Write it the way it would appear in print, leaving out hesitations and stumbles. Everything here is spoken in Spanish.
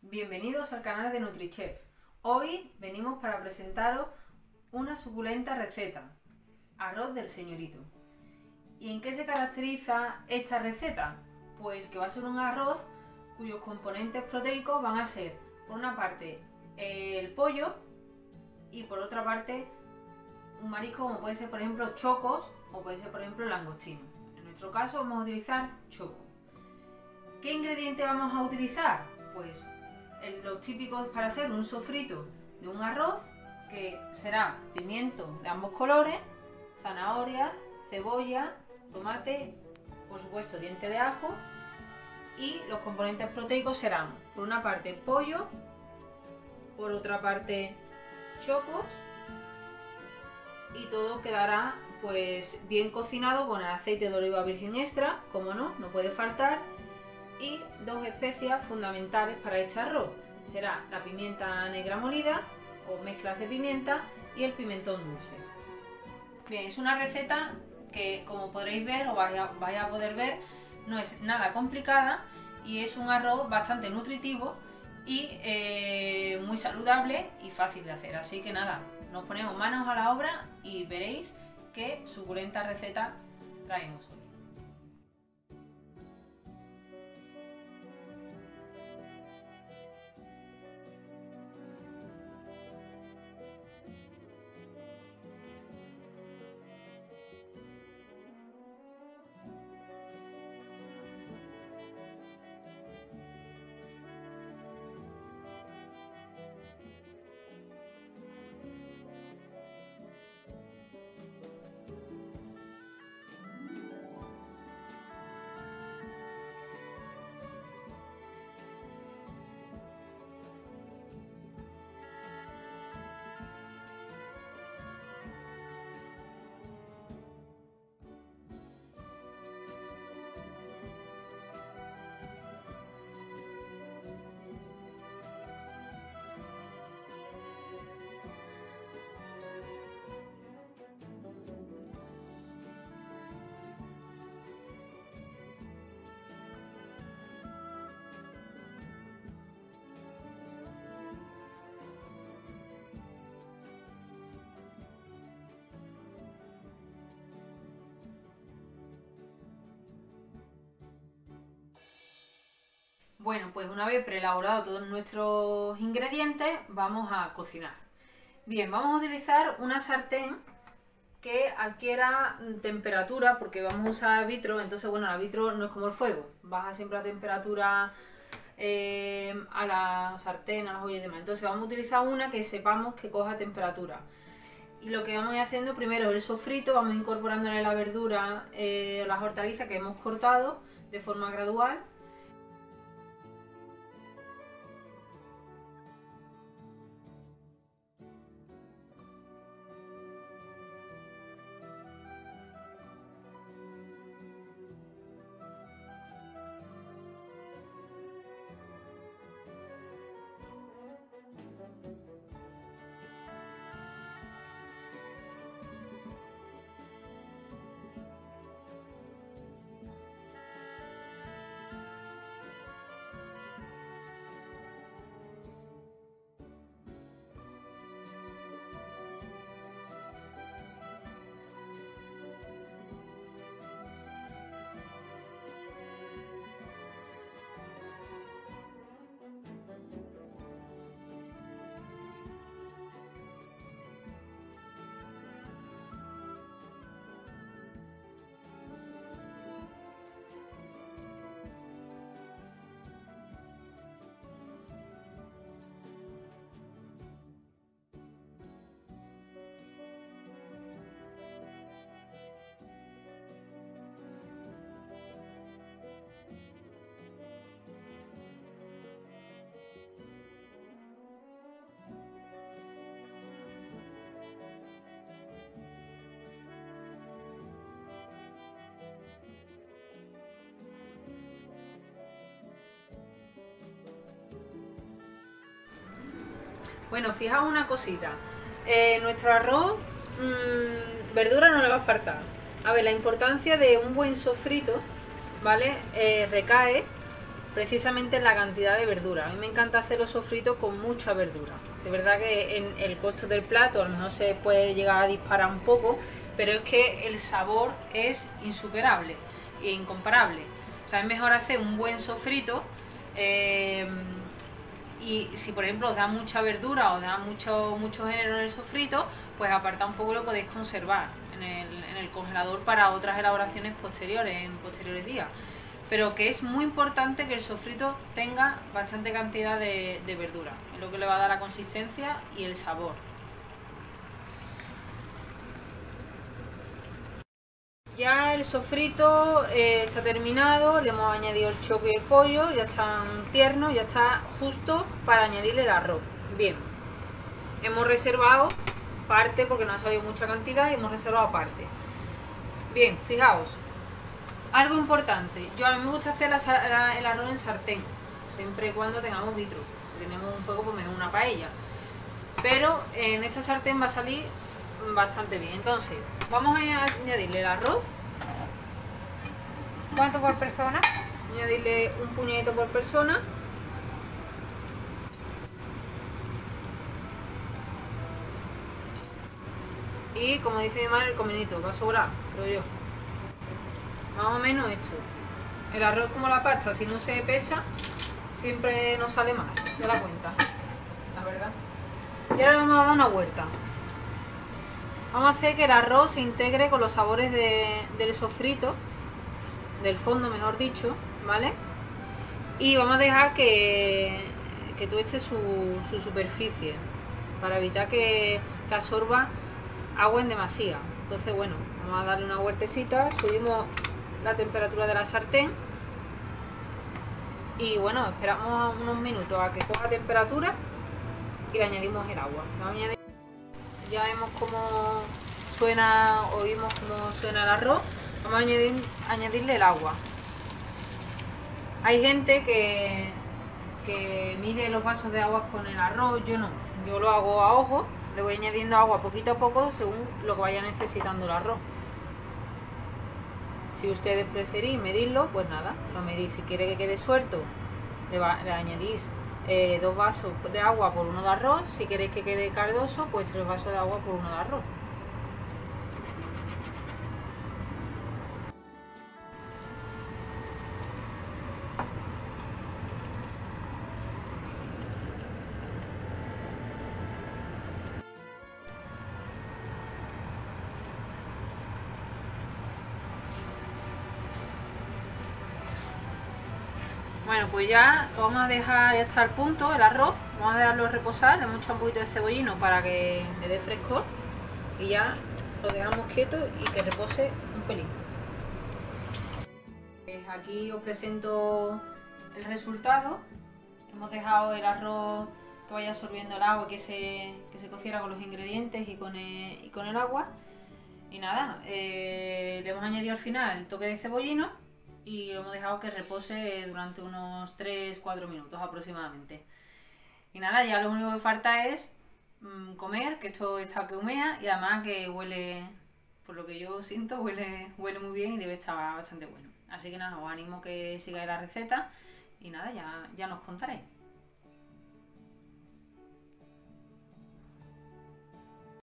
Bienvenidos al canal de NutriChef. Hoy venimos para presentaros una suculenta receta, arroz del señorito. ¿Y en qué se caracteriza esta receta? Pues que va a ser un arroz cuyos componentes proteicos van a ser, por una parte, el pollo y por otra parte un marisco como puede ser por ejemplo chocos o puede ser por ejemplo langostino. En nuestro caso vamos a utilizar choco. ¿Qué ingredientes vamos a utilizar? Pues los típicos para hacer un sofrito de un arroz, que será pimiento de ambos colores, zanahoria, cebolla, tomate, por supuesto diente de ajo, y los componentes proteicos serán por una parte pollo, por otra parte chocos, y todo quedará pues bien cocinado con el aceite de oliva virgen extra, como no puede faltar, y dos especias fundamentales para este arroz. Será la pimienta negra molida o mezclas de pimienta y el pimentón dulce. Bien, es una receta que, como podréis ver o vais a poder ver, no es nada complicada y es un arroz bastante nutritivo y muy saludable y fácil de hacer. Así que nada, nos ponemos manos a la obra y veréis qué suculenta receta traemos hoy. Bueno, pues una vez preelaborado todos nuestros ingredientes, vamos a cocinar. Bien, vamos a utilizar una sartén que adquiera temperatura, porque vamos a usar vitro, entonces bueno, la vitro no es como el fuego, baja siempre la temperatura a la sartén, a las ollas y demás. Entonces vamos a utilizar una que sepamos que coja temperatura. Y lo que vamos a ir haciendo primero es el sofrito, vamos incorporándole la verdura, las hortalizas que hemos cortado de forma gradual. Bueno, fijaos una cosita, nuestro arroz, verdura no le va a faltar. A ver, la importancia de un buen sofrito, ¿vale? Recae precisamente en la cantidad de verdura. A mí me encanta hacer los sofritos con mucha verdura. Es verdad que en el costo del plato a lo mejor se puede llegar a disparar un poco, pero es que el sabor es insuperable e incomparable. O sea, es mejor hacer un buen sofrito y si por ejemplo os da mucha verdura o da mucho género en el sofrito, pues aparta un poco y lo podéis conservar en el congelador para otras elaboraciones posteriores, en posteriores días. Pero que es muy importante que el sofrito tenga bastante cantidad de verdura, es lo que le va a dar la consistencia y el sabor. Ya el sofrito está terminado, le hemos añadido el choco y el pollo, ya están tiernos, ya está justo para añadirle el arroz. Bien, hemos reservado parte porque no ha salido mucha cantidad y hemos reservado parte. Bien, fijaos, algo importante, a mí me gusta hacer el arroz en sartén, siempre y cuando tengamos vitro. Si tenemos un fuego, pues mejor una paella. Pero en esta sartén va a salir bastante bien. Entonces, vamos a añadirle el arroz. ¿Cuánto por persona? Añadirle un puñadito por persona. Y como dice mi madre, el comidito, va a sobrar, creo yo. Más o menos esto. El arroz como la pasta, si no se pesa, siempre nos sale más de la cuenta, la verdad. Y ahora vamos a dar una vuelta. Vamos a hacer que el arroz se integre con los sabores del sofrito, del fondo mejor dicho, ¿vale? Y vamos a dejar que tueste su superficie, para evitar que absorba agua en demasía. Entonces, bueno, vamos a darle una vueltecita, subimos la temperatura de la sartén y bueno, esperamos unos minutos a que coja temperatura y le añadimos el agua. Ya vemos cómo suena, oímos cómo suena el arroz. Vamos a añadirle el agua. Hay gente que mide los vasos de agua con el arroz, yo no, yo lo hago a ojo, le voy añadiendo agua poquito a poco según lo que vaya necesitando el arroz. Si ustedes preferís medirlo, pues nada, lo medís. Si quiere que quede suelto, le añadís 2 vasos de agua por 1 de arroz. Si queréis que quede cardoso, pues 3 vasos de agua por 1 de arroz. Bueno, pues ya lo vamos a dejar, ya está al punto el arroz, vamos a dejarlo reposar, le hemos echado un poquito de cebollino para que le dé frescor y ya lo dejamos quieto y que repose un pelín. Aquí os presento el resultado. Hemos dejado el arroz que vaya absorbiendo el agua y que se cociera con los ingredientes y con el agua. Y nada, le hemos añadido al final el toque de cebollino y lo hemos dejado que repose durante unos 3-4 minutos aproximadamente. Y nada, ya lo único que falta es comer, que esto está que humea y además que huele, por lo que yo siento, huele muy bien y debe estar bastante bueno. Así que nada, os animo que sigáis la receta y nada, ya nos contaréis.